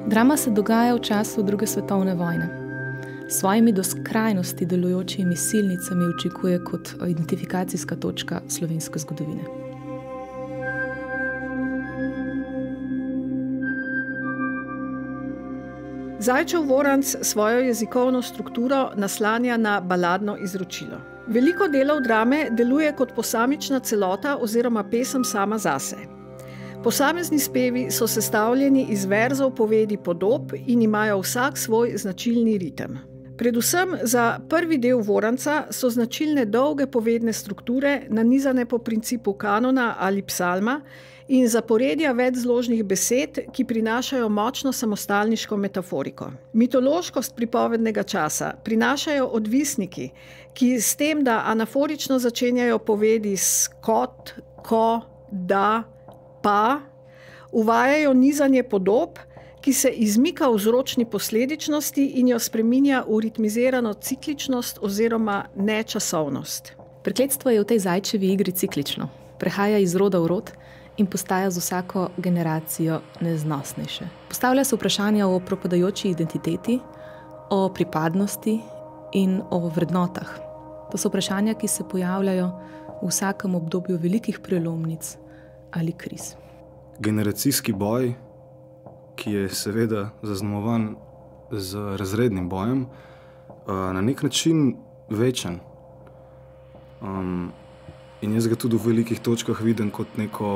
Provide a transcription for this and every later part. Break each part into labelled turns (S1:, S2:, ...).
S1: Drama se dogaja v času druge svetovne vojne. S svojimi do skrajnosti delujočimi silnicami učikuje kot identifikacijska točka slovenske zgodovine.
S2: Zajčev Voranc svojo jezikovno strukturo naslanja na baladno izročilo. Veliko delov drame deluje kot posamična celota oziroma pesem sama zase. Posamezni spevi so sestavljeni iz verzov povedi podob in imajo vsak svoj značilni ritem. Predvsem za prvi del Voranca so značilne dolge povedne strukture, nanizane po principu kanona ali psalma, in zaporedja večzložnih besed, ki prinašajo močno samostalniško metaforiko. Mitološkost pripovednega časa prinašajo odvisniki, ki s tem, da anaforično začenjajo povedi s kot, ko, da, pa, uvajajo nizanje podob, ki se izmika vzročni posledičnosti in jo spreminja v ritmizirano cikličnost oziroma nečasovnost.
S1: Prekletstvo je v tej zajčevi igri ciklično. Prehaja iz roda v rod in postaja z vsako generacijo neznosnejše. Postavlja se vprašanja o propadajoči identiteti, o pripadnosti in o vrednotah. To so vprašanja, ki se pojavljajo v vsakem obdobju velikih prelomnic ali kriz.
S3: Generacijski boj, ki je seveda zaznamovan z razrednim bojem, na nek način večen. In jaz ga tudi v velikih točkah vidim kot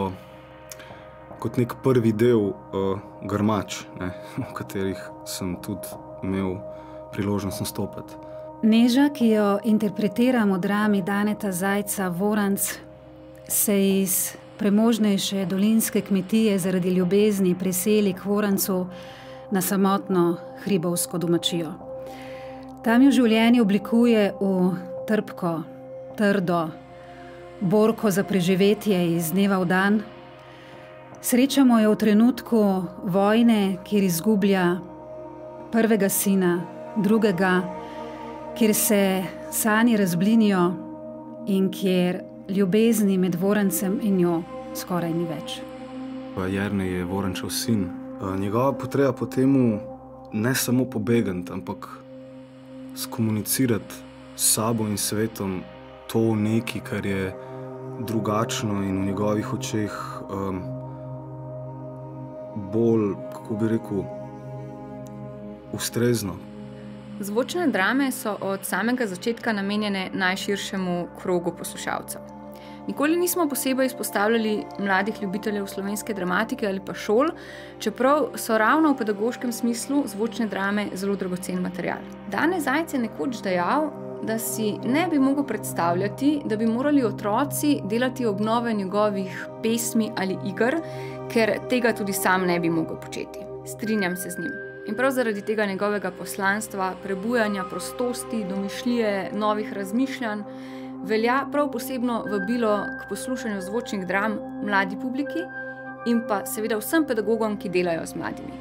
S3: nek prvi del Grmač, v katerih sem tudi imel priložnost nastopati.
S4: Neža, ki jo interpretiram v drami Daneta Zajca Voranc, se iz premožnejše dolinske kmetije zaradi ljubezni preseli k Vorancu na samotno hribovsko domačijo. Tam jo življenje oblikuje v trpko, trdo, borko za preživetje iz dneva v dan. Srečamo jo v trenutku vojne, kjer izgublja prvega sina, drugega, kjer se sanje razblinijo in kjer ljubezni med Vorancem in njo skoraj ni več.
S3: Jernej je Vorančev sin. Njegova potreba po temu ne samo pobegati, ampak skomunicirati s sabo in svetom to nekaj, kar je drugačno in v njegovih očeh bolj, kako bi rekel, ustrezno.
S5: Zvočne drame so od samega začetka namenjene najširšemu krogu poslušalcev. Nikoli nismo posebej izpostavljali mladih ljubiteljev slovenske dramatike ali pa šol, čeprav so ravno v pedagoškem smislu zvočne drame zelo dragocen material. Dane Zajc je nekoč dejal, da si ne bi mogel predstavljati, da bi morali otroci delati obnove njegovih pesmi ali iger, ker tega tudi sam ne bi mogel početi. Strinjam se z njim. In prav zaradi tega njegovega poslanstva, prebujanja prostosti, domišljije, novih razmišljanj, velja prav posebno vabilo k poslušanju zvočnih dram mladi publiki in pa seveda vsem pedagogom, ki delajo z mladimi.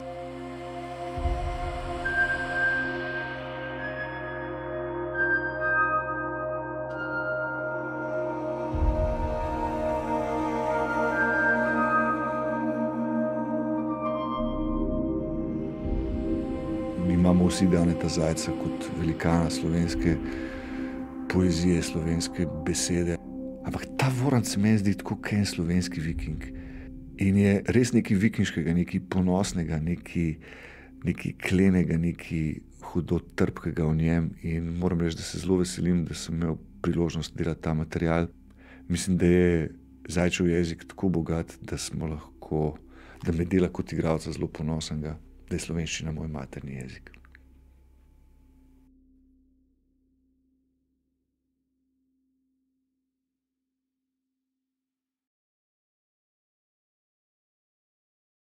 S6: Mi imamo vsi Daneta Zajca kot velikana slovenske poezije, slovenske besede. Ampak ta Voranc se meni zdi tako kot en slovenski viking. In je res nekaj vikinškega, nekaj ponosnega, nekaj klenega, nekaj hudo trpkega v njem. In moram reči, da se zelo veselim, da sem imel priložnost delati ta material. Mislim, da je Zajčev jezik tako bogat, da me dela kot igralca zelo ponosnega, da je slovenščina moj materni jezik.